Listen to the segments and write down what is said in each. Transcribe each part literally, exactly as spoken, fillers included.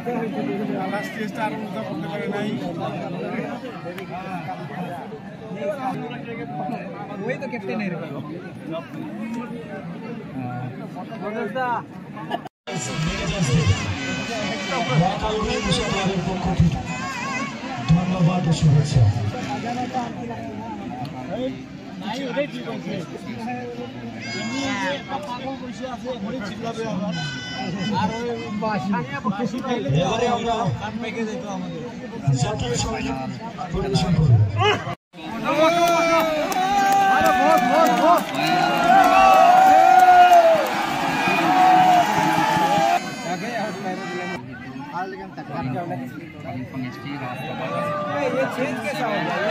Last test আর উঠতে করতে পারে নাই ওই তো ক্যাপ্টেন এর বদলদা ধন্যবাদ ও শুভেচ্ছা নাই ওটাই ঠিক আছে এমনি পাগল বসে আছে ঘড়ি চিল্লাবে আবার আর ওই বাসানিয়া বাসি খাইলে এবারে আমরা কাট পেকে যেত আমাদের জাতীয় সঙ্গীত পরিবেশন করব আরে বস বস বস আগে আর पैर दिले हाल लेकिन तक क्या होगा फंगेस्टी ये चेंज कैसा हो गया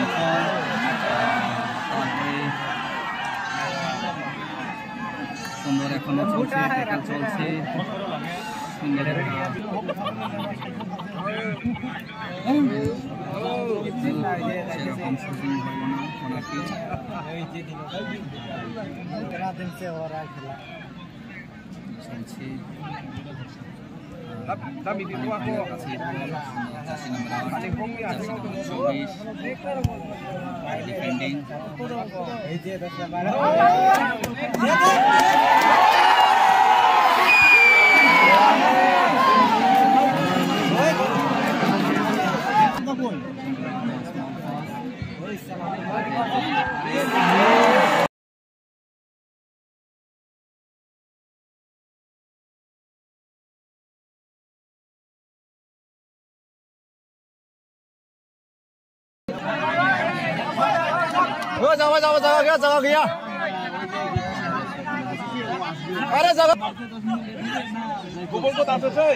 সুন্দর এখনো চলছে চলছে সেরকম শুটিং হলো না ওনাকে চলছে ডিফেন্ডিং जाओ जाओ जाओ गया जाओ गया अरे जाओ गोबल को दांत से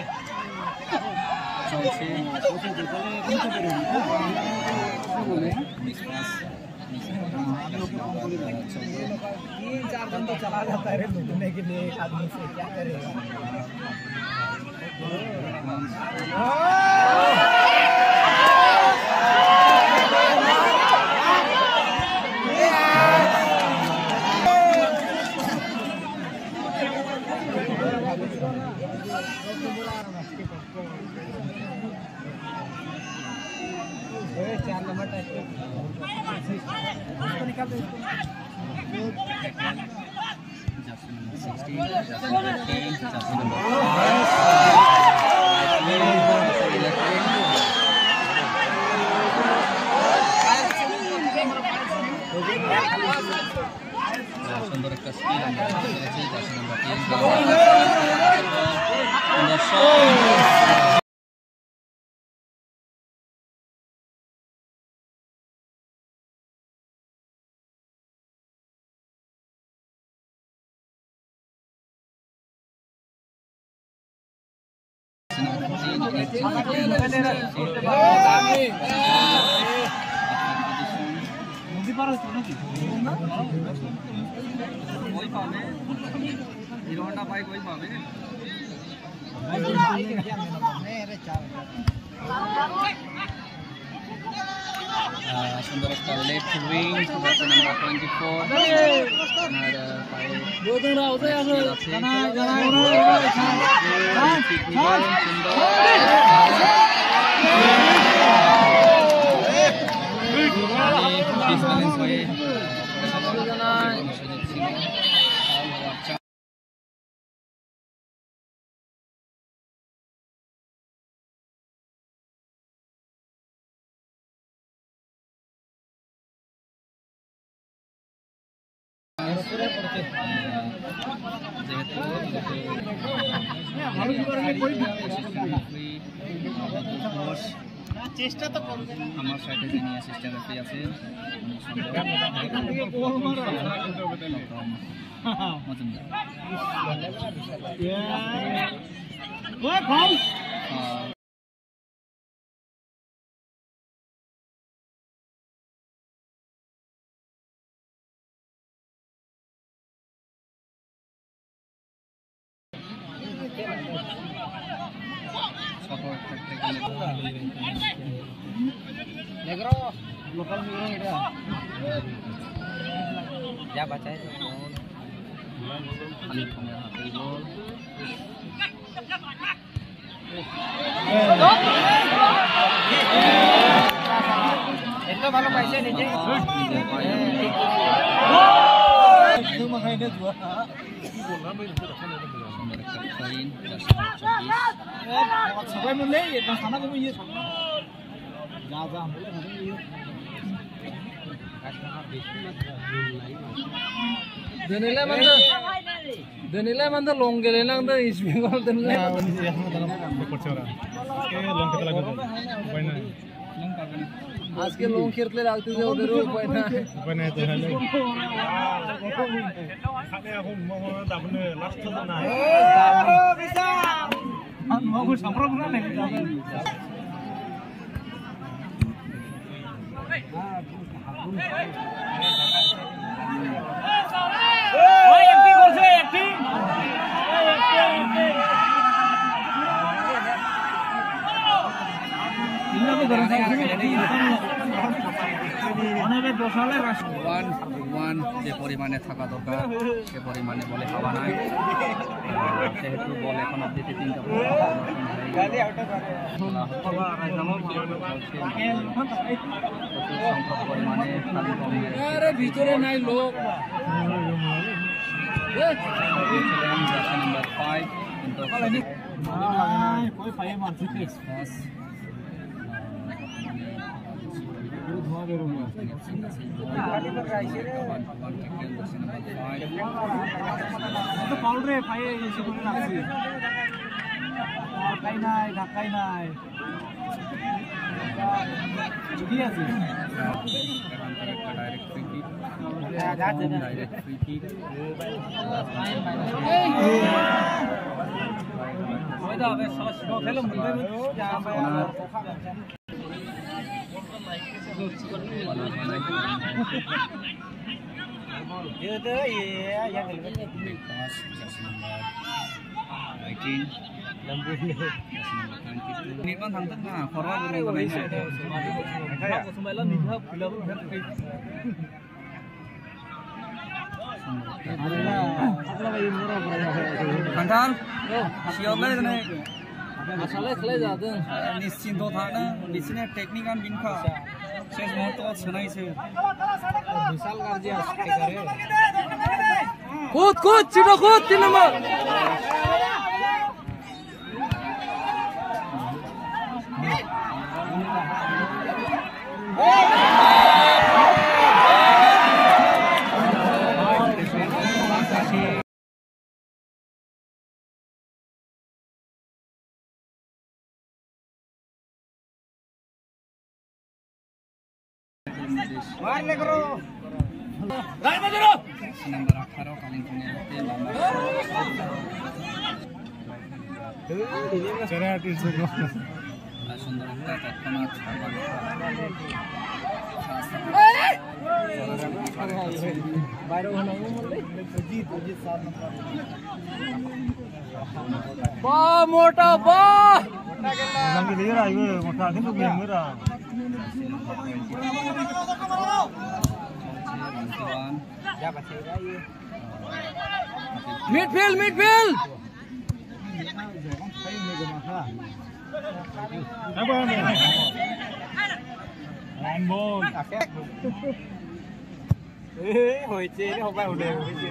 तीन चार दिन तो चला जाता है ढूंढने के लिए एक आदमी से क्या करेगा चार नंबर टाइप इसको निकाल दो সুন্দর একটা স্পিড হিরো হন্ডা বাইক ওই পাবে সুন্দর একটা লেফট উইং যাচ্ছে নাম্বার টোয়েন্টি ফোর হয়ে চেষ্টা তো করবে আমার সাইডে যিনি অ্যাসিস্ট্যান্ট রেফারি আছে negro lokal negro এটা যা বাঁচায় খালি ফোনের হাতে বল খেলা ভালো পাইছে নিজে সবাই মিলে এটা খানা কমে ইয়ে যা যা বলে না ইয়ে Denile manda, denile manda long gele nang da East Bengal denile. आज के लोग खेलते रहते थे उधर उपाय ना उपाय नहीं तो है नहीं खाने aku mau tak bener last tu na oh bisa mau gue sampro benar nih oh acting করছে acting ওয়ান ওয়ান যে পরিমাণে থাকা দরকার সে পরিমাণে বলে হাওয়া নাই সেহেতু বল এখন অবধি তিনটা পরিমাণে আরে ভিতরে নাই লোক নাম্বার ফাইভ কিন্তু कोई फाइव मारती है धुआं दे रहा है तो पाउल रे फाइव ये से করে রাখছি ঢাকাই নাই ঢাকাই নাই যদি আছে direct free kick direct free kick ওই দাও বে সস খেলো মুলবে যা ये तो ये या खेल में पास eighteen लंबे निर्माण थांगतों ना खरवा गुरु बनाइছে समायला निधा फिलाबो भेट खान्थाल सियावलाय दिनै आसाले खेले जादों निश्चिन्त थानो बिसिनि टेकनिक आन बिनखा शेष मुहूर्त सोनायसो विशाल गार्जी आसके करे कूद कूद चिड़ो कूद तीन नंबर मार ले करो राय में जरो नंबर अठारह कालिम्पोङnya cara itu semua सुन्दर একটা তৎক্ষণাৎ বাইরে হলো বললে জি তো জি सात नंबर बा मोटा बा मोटा गेला sambil dia lagi motor itu game murah जा बचेगा ये midfield midfield apa ni handball eh হয়েছে রে হবে ওরে হয়েছে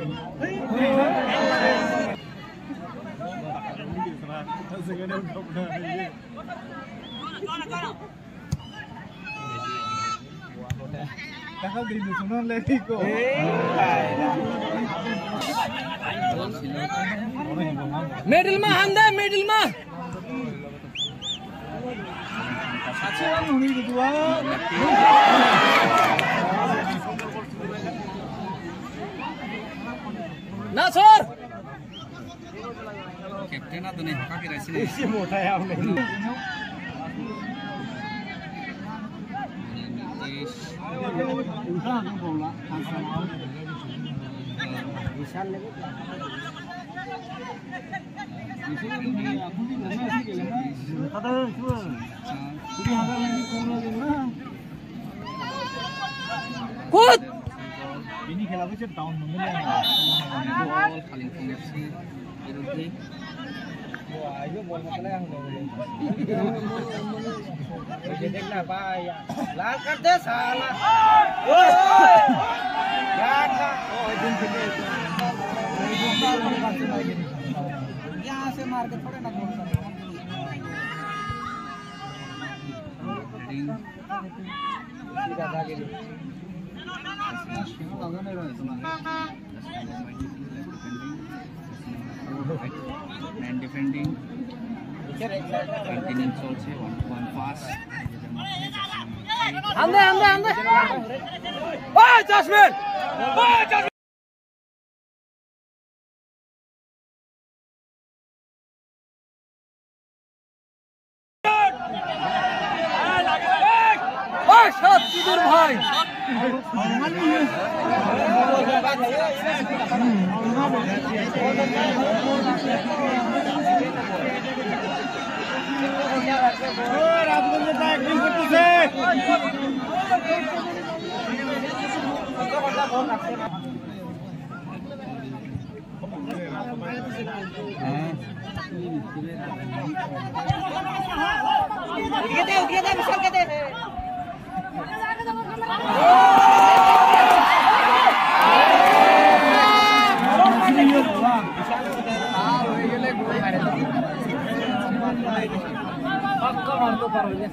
Kakak beri musuhan lagi kok. Middle में हंदा मिडिल में Satu orang ini kedua. नासर कैप्टन आ दुने हका के राइसी Isi मोटा है आपने. Usaha kan bola. Visan lagi. Visan ini aku ni mana sih kelana? Kata semua. Jadi harga lagi kurang lagi na. कूद Ini खेला बच्चे टाउन में मिले हैं. बॉल कालिम्पोङ एफसी विरुद्ध Wah, itu bola masalah yang ये देखना भाई लाल कर दे साला यार था ओ दिन से यहाँ से मार के थोड़े ना गोल कर सीधा भागे and defending continuing also one one pass ande ande ande oh Jasmine oh Jasmine oh shot Sidur bhai पक्का मार तो पर भैया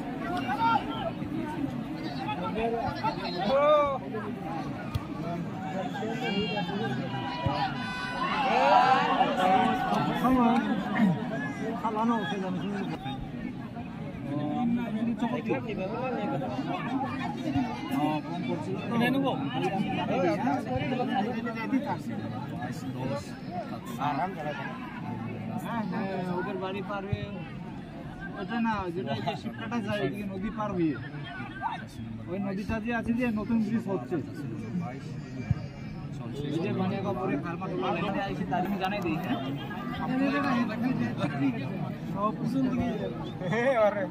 उधर बाड़ी पार हुए ওটা না যেটা যে শিপটা যায় এদিকে নদী পার হয়ে ওই নদীটা যে আছে যে নতুন ব্রিজ হচ্ছে এই যে বানিয়াকা পরে ফার্মাটোলা লাইনে আইছে তারিখ জানাই দেই হ্যাঁ সব কিছু দিকে হে আরে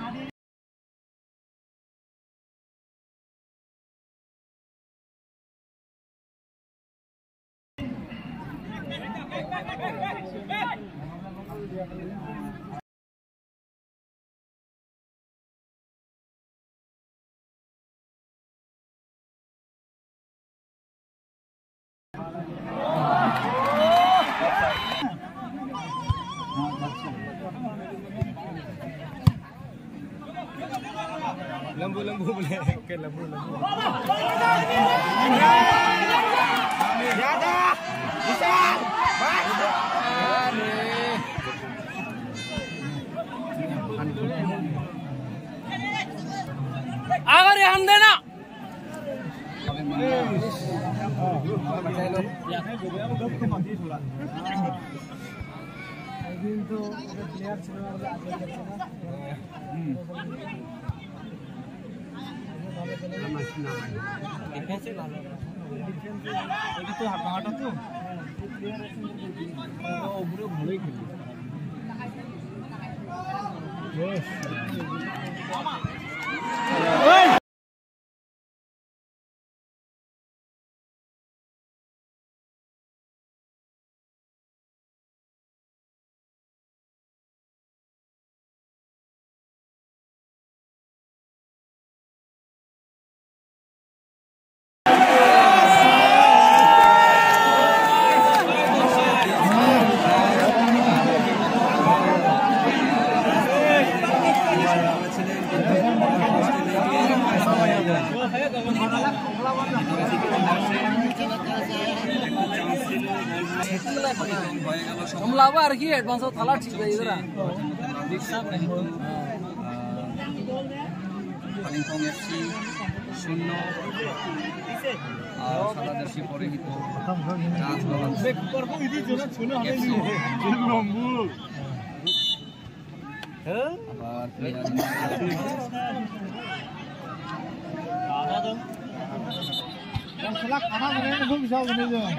लंबू लंबू बोले के लंबू लंबू ज्यादा विशाल अगर ये हम देना तो प्लेयर डिफेंस ভালো ডিফেন্স এটা তো হাঁটা তো প্লেয়ার আছে ওগুলো ভালোই খেলে हमलावा আর কি অ্যাডভান্স থালা ঠিক আছে এরা দীক্ষাপ नहीं तो কালিম্পং এফসি শূন্য আর সাদাদেশি পরে হিত চান্স বাবান করব ইদি জোরে শুনে হবে নি লম্বু হ্যাঁ আবার প্লেয়ার দাদা দাও সালা খানা বনে খুব বিশাল বনে যায়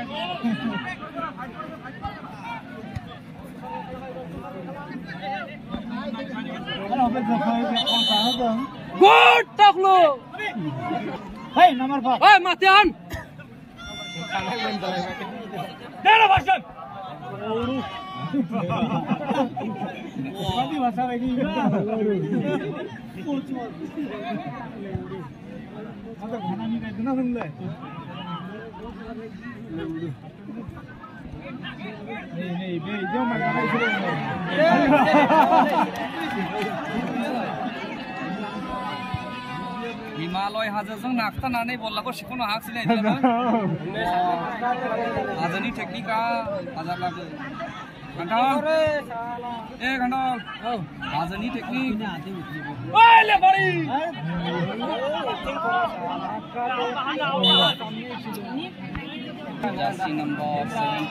গুড টাকলো হেই নাম্বার পাঁচ ওই মাতিয়ান দেনা ভাষণ 어디 와서 여기 아까 하나님이 누나 근데 네네 배 이정말 가만히 हिमालय हाजोजों नाखथानानै बललाखौ सिख'नो हायाखिसै हाजोनि टेकनिकआ हाजारब्लाबो खान्थाल ए खान्थाल हाजोनि टेकनिक जार्सी नम्बर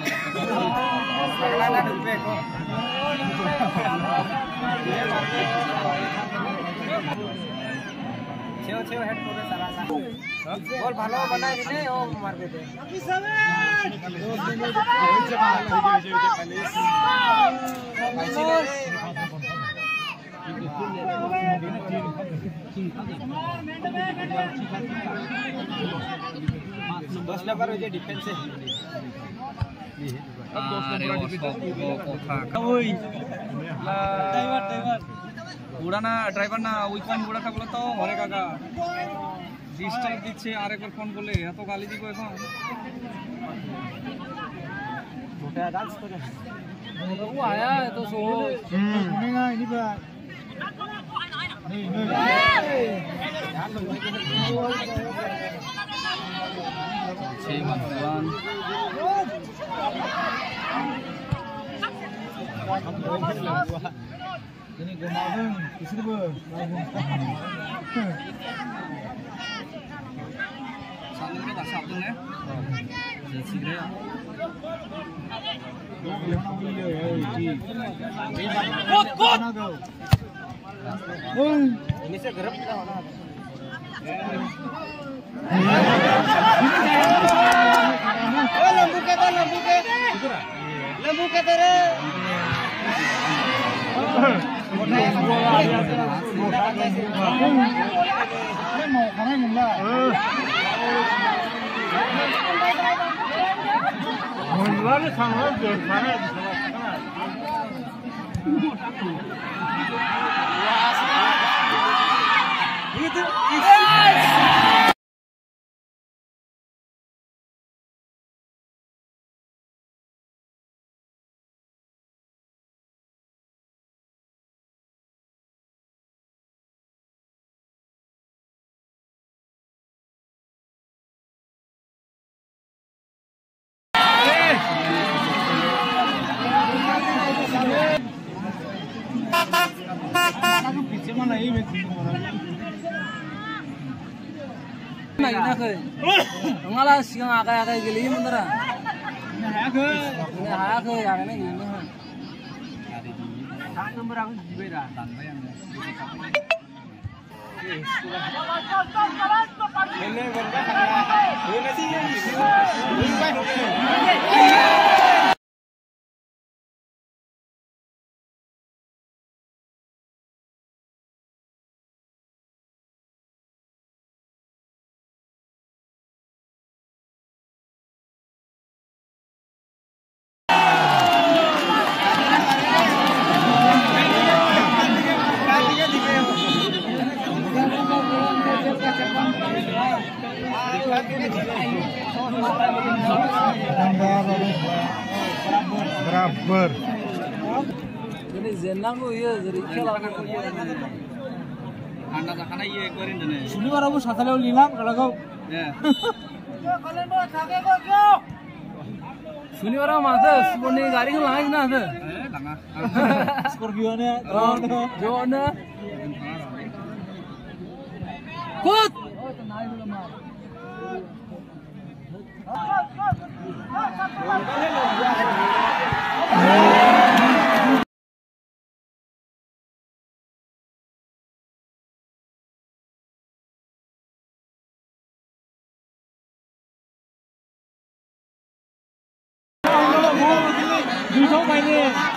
छेव छेव हेड करे साला बॉल ভালো বানাই দিলে ও মার দে দশ নাম্বার ওই যে ডিফেন্সে আরে ও সব কথা ওই ড্রাইভার ড্রাইভার উড়ানা ড্রাইভার না ওই ফোন উড়াটা বলে তো ঘরে কাকা ডিস্টার্ব দিচ্ছে আরেকবার ফোন করলে এত গালি দিব এখন মোটা ডান্স করে ও আয়া এত সো হুম নেগা ইনিবা নেই নেই छह मतदान ini gomaung isirbo सामने का साथ में जैसी रे कोट कोट ini saya gerap kita mana lembu kata lembu kata lembu kata re mau karena mula mula ni sangat berfana itu picture mana ini Nah, ini ke, enggak siang akai akai geli beneran. Nah, ke, ini haya ke yang ini gini. Satu nomor aku juga dah. Ini benda ini nasi beraber. Ini zenang ko iya jadi kalau aku iya. anda tak kena iya korin dene. Sini orang bos satu level hilang kalau kau. Ya. Kalian bos sakit kok kau. Sini orang mana? Sini garing lain na ada. Eh, tengah. Scorpio nya. Oh, Jona. Kut. Oh, tenang dulu mah. Duduk ini.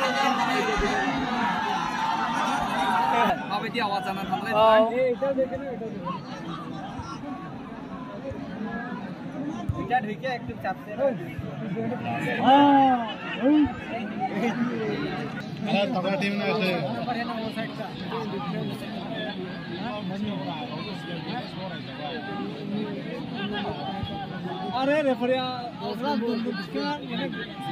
Apa dia awak jangan thamle. Oh. এটা ঢুকে একটু চাপতে হ্যাঁ তগড়া team না আছে আরে referee ওরা বন্ধু কে এটা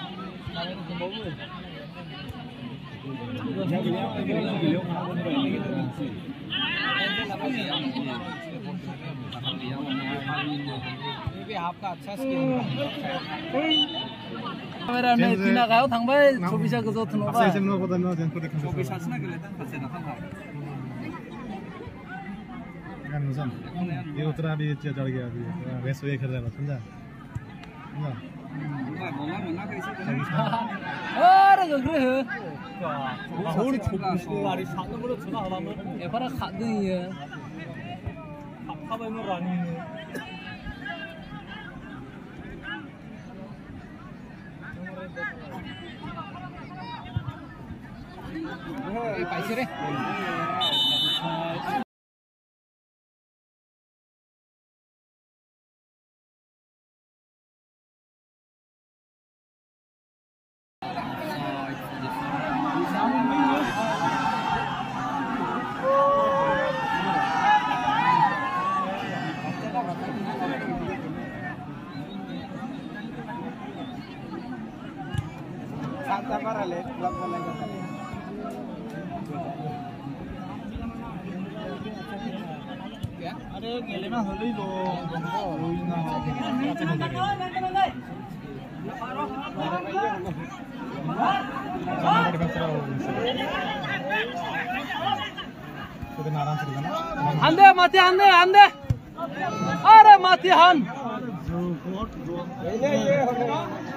आपका अच्छा 카메라 내 지나가요 당발 조비샤 그저 들어가 앞서 이제 뭐보다 너 젠코 데 চব্বিশ আছে না গেলে তার কাছে না থাকা kan nuzam ये उतरा भी चढ़ गया अभी रेस वे कर रहा है समझा समझा बोला मना कैसे अरे 그래 서울이 초보시 아리 사는으로 전화 안 하면 에바라 가든이야 밥하면 라니 পাইছে রে Santa Parale, la bola अरे गेले ना होली लो रोई ना काचे हो गए तो दिन आराम से करना 안돼 마티 안돼 안돼 아래 마티 한 जो कोट जो ये ये हो गया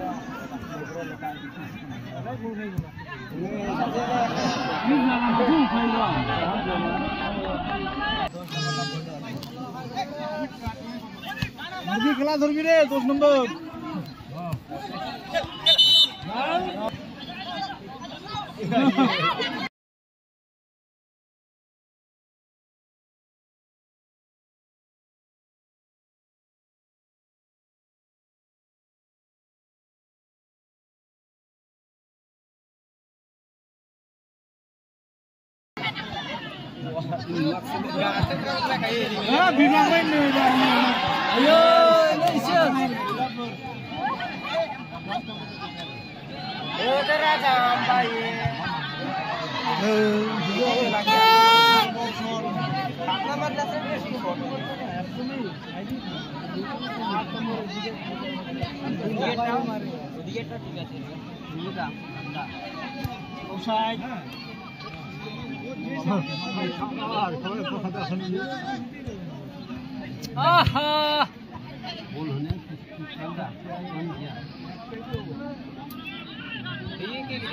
मुझे खेला धरबी रे दस नंबर हाँ बिना में नहीं ayo Indonesia उधर आजा भाई अपना मतलब से बेस्ट फोटो दिएटा मारे दिएटा ठीक আছে দিটা ওসাইড आहा बोल होने चलता कौन किया ठीक है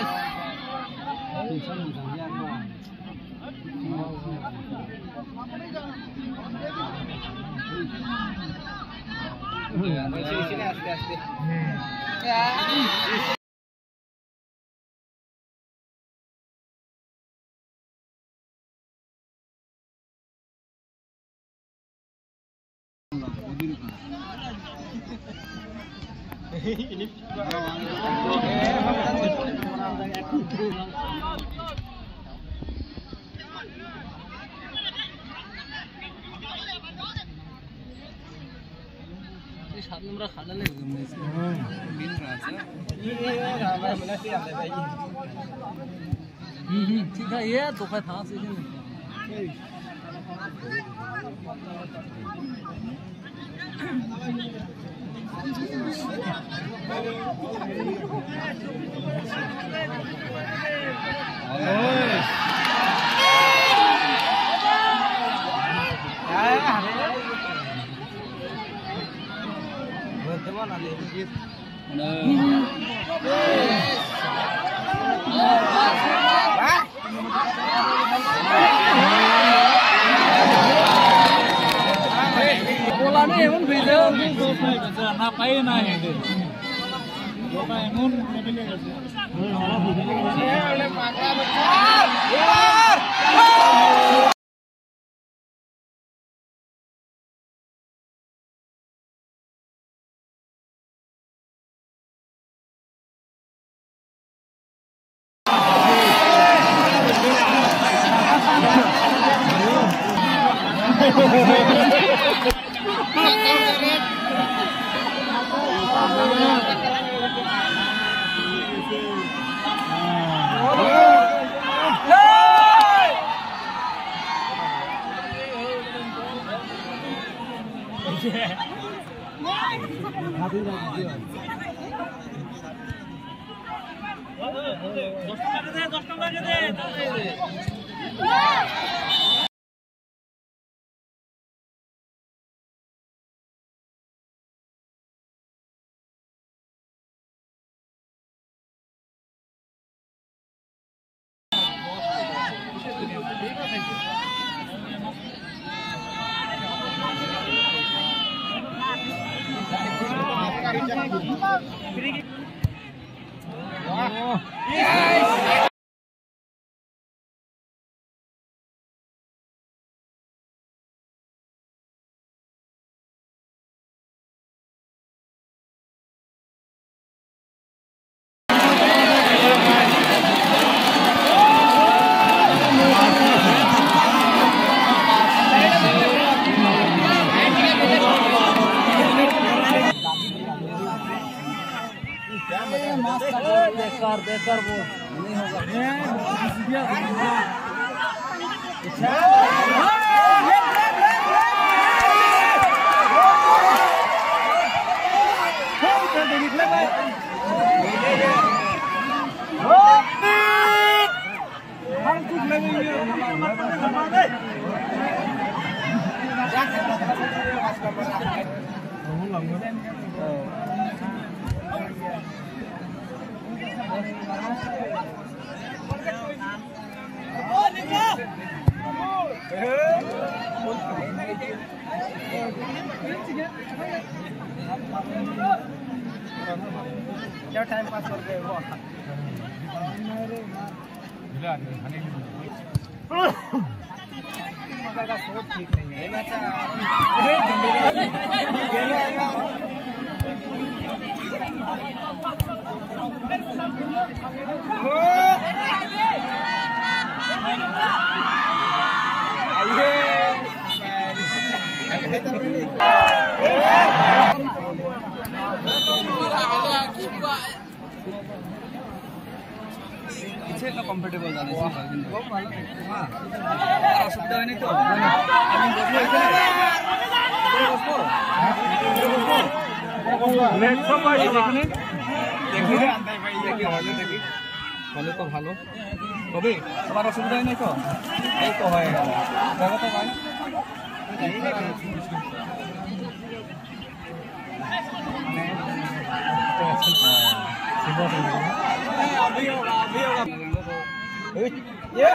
टेंशन नहीं था यार इसीलिए आस्ते आस्ते ini सात नंबर खाना ले दिन राजा ये हमारा मनासी आता है हम्म ठीक है ये तो का था से bola nih emang video ngapain nah itu bola emang mobilnya gak बेकार बेकार वो नहीं क्या टाइम पास कर रहे हो? ठीक नहीं है पीछे तो कंफर्टेबल जाने से हां असुविधा है नहीं तो लेट सब भाई देखने देखिए देखिए वाले देखिए वाले तो ভালো তবে তোমার অসুবিধা নেই তো এই তো হয়ে গেল দেখো তো ভাই अभी होगा अभी होगा ये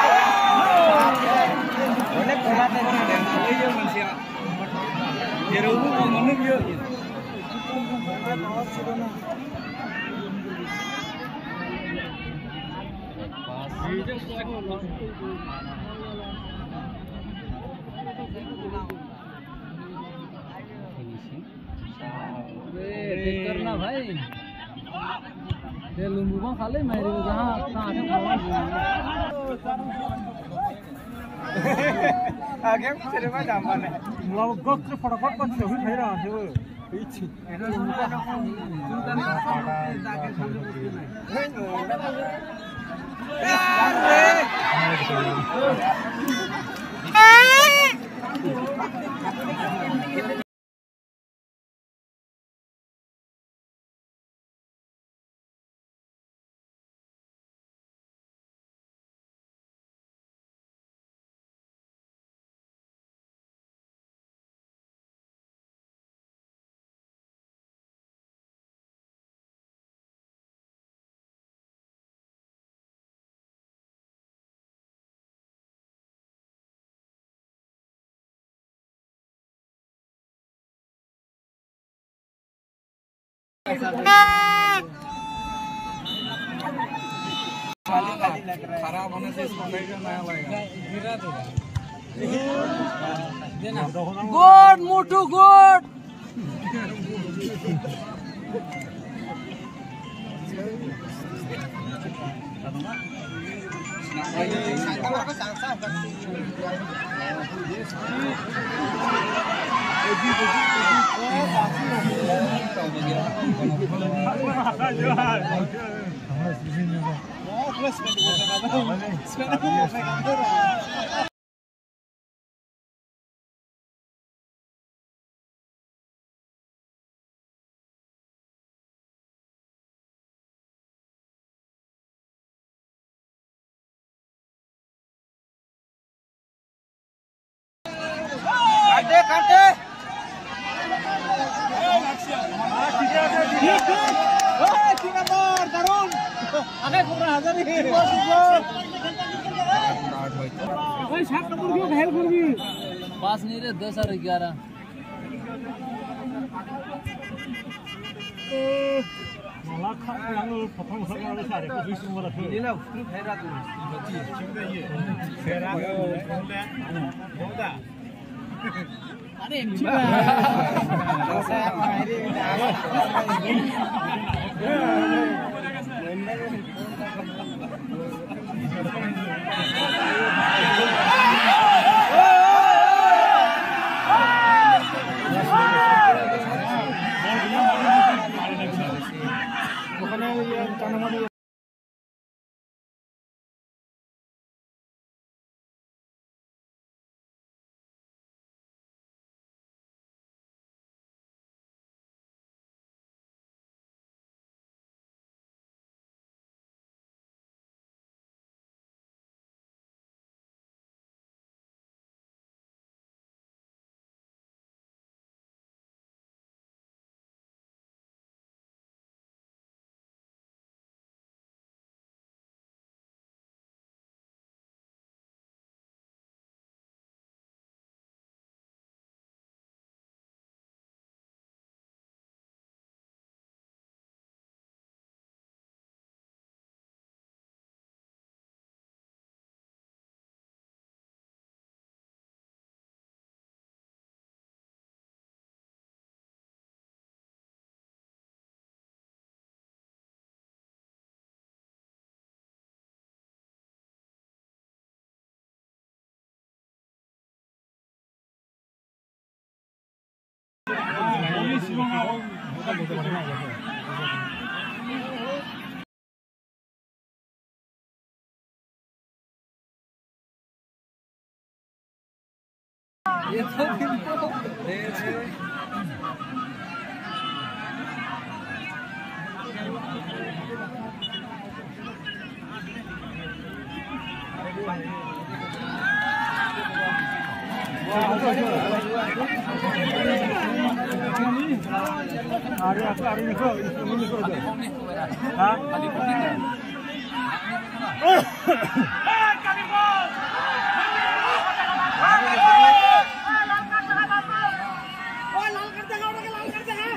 ओने कोलाते हैं ये मनसिया ये रोबो को मन ये करना भाई ये लुम्बू में खा ले मेरे को जहाँ अपना आगे चले मैं जाम बने मुलाव गप से फटाफट पर सभी नहीं रहा है वो पीछे ऐसा लुम्बू का चिंता नहीं जाके सामने नहीं खराब होने से इसको नया लगेगा गिरा देगा गुड मोटू गुड কাটে কাটে पास नहीं रहे दस और ग्यारह ये तो Hari aku hari ini kok ini kok itu. Hah? Tadi pun tidak. Eh, kali gol. Oh, लाल कर देगा और लाल कर देगा.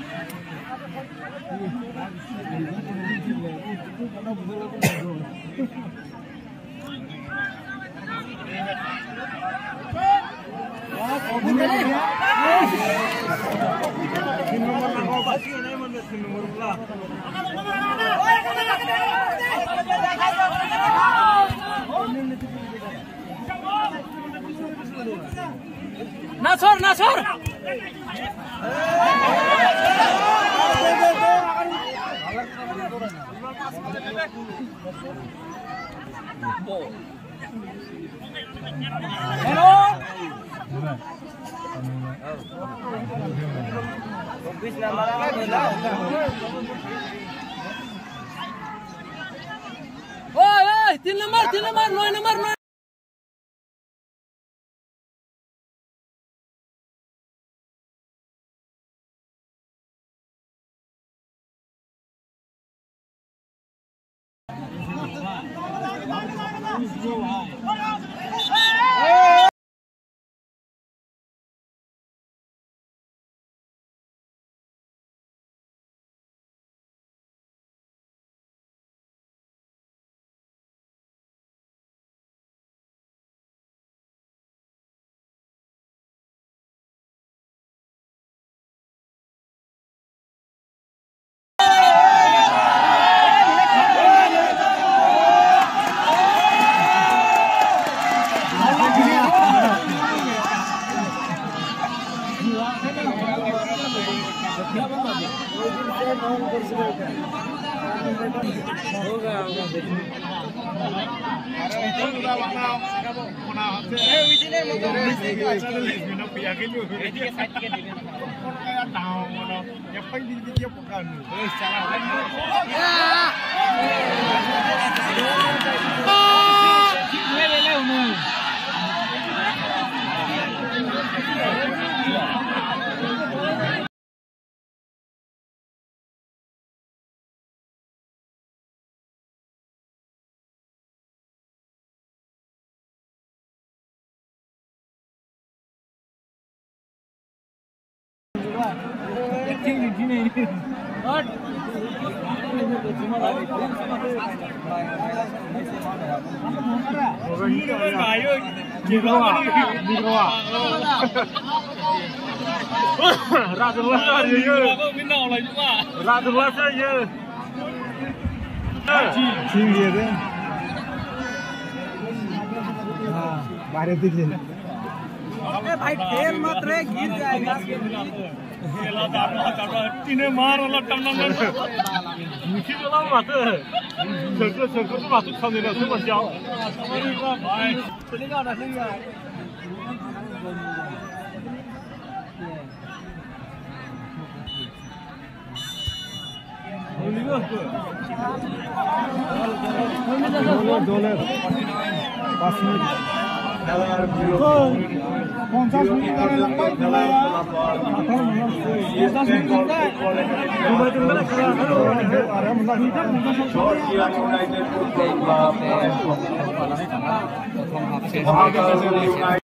Nasor, Nasor. Hello. Oi, oi, तीन नंबर, तीन नंबर, नौ नंबर, नौ बाहर दिखे भाई खेल मत रे गिर जाएगा तीने मार वाला टमना में मुखी वाला बात है सरको सरको तो बात खाने ना से बचाओ भाई चलेगा ना सही है डॉलर पाँच मिनट पचास मिनट करने लगता है पचास मिनट करता है প্রথম হাফ শেষ হয়ে গেছে।